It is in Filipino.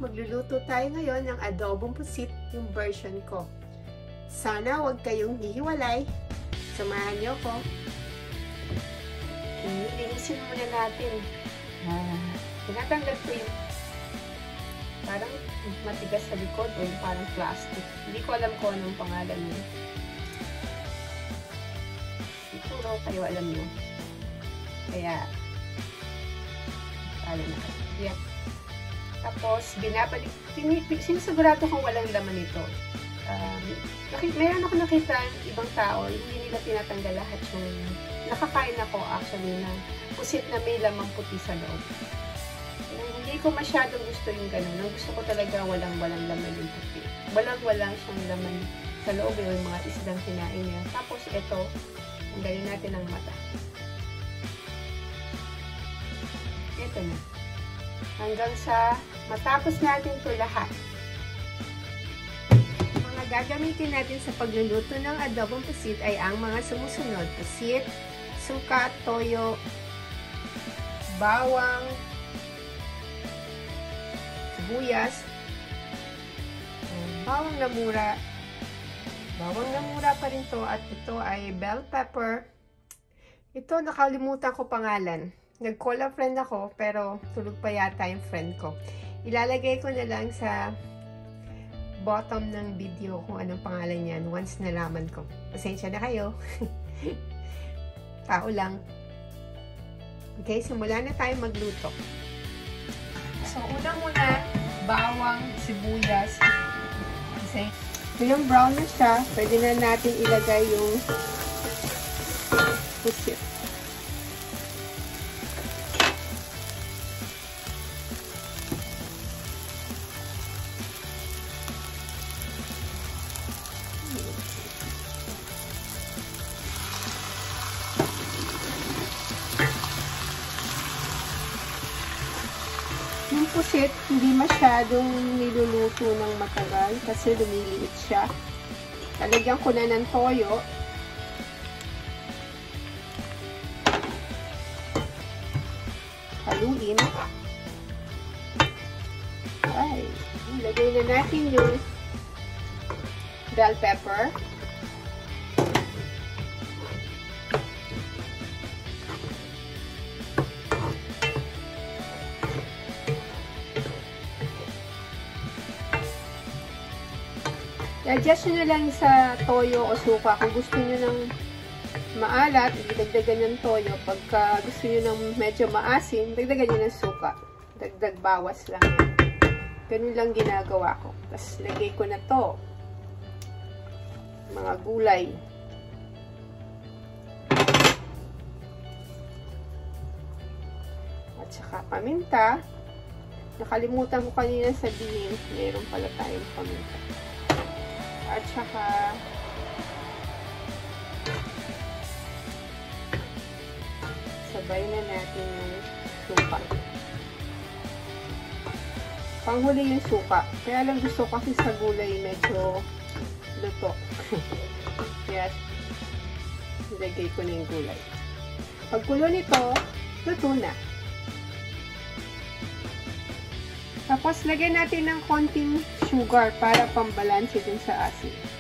magluluto tayo ngayon ng adobong pusit, yung version ko. Sana huwag kayong hihiwalay. Samahan niyo ko. Linisin muna natin. Tinatanggal ko yung parang matigas sa likod o yung parang plastic. Hindi ko alam kung anong pangalan niya. Siguro kayo alam niyo. Kaya, alam na. Yep. Tapos, binabalik, sinisigurado kung walang laman ito. Meron ako nakita ibang tao, hindi nila tinatanggal lahat yung, nakakain ako actually na pusit na may lamang puti sa loob. Hindi ko masyadong gusto yung ganun. Ang gusto ko talaga walang laman yung puti. Walang siyang laman sa loob yung mga isdang kinain niya. Tapos, ito, tanggalin natin ang mata. Ito na. Hanggang sa matapos natin ito lahat. Mga gagamitin natin sa pagluluto ng adobong pusit ay ang mga sumusunod. Pusit, suka, toyo, bawang, sibuyas, bawang na mura. Bawang na mura pa rin to at ito ay bell pepper. Ito nakalimutan ko pangalan. Nag-call a friend ako, pero tulog pa yata yung friend ko. Ilalagay ko na lang sa bottom ng video kung anong pangalan yan once nalaman ko. Pasensya na kayo. Tao lang. Okay, simulan na tayo magluto. So, una-muna, bawang, sibuyas. Kasi, ito yung brown na siya. Pwede na natin ilagay yung pusit. Yung pusit, hindi masyadong niluluto ng matagal kasi lumiliit siya. Talagyan ko na ng toyo. Haluin. Ay, ilagay na natin yung bell pepper. I-adjust nyo na lang sa toyo o suka. Kung gusto nyo ng maalat, dagdagan ng toyo. Pagka gusto nyo ng medyo maasim, dagdagan nyo ng suka. Dagdag bawas lang yan. Ganun lang ginagawa ko. Tapos, lagay ko na to. Mga gulay. At saka paminta. Nakalimutan ko kanina sabihin, meron pala tayong paminta. At saka sabay na natin yung suka. Panghuli yung suka. Kaya lang gusto kasi sa gulay medyo luto. Kaya ilagay ko na yung gulay. Pagkulo nito, luto na. Tapos, lagyan natin ng konting sugar para pambalanse dun sa asin.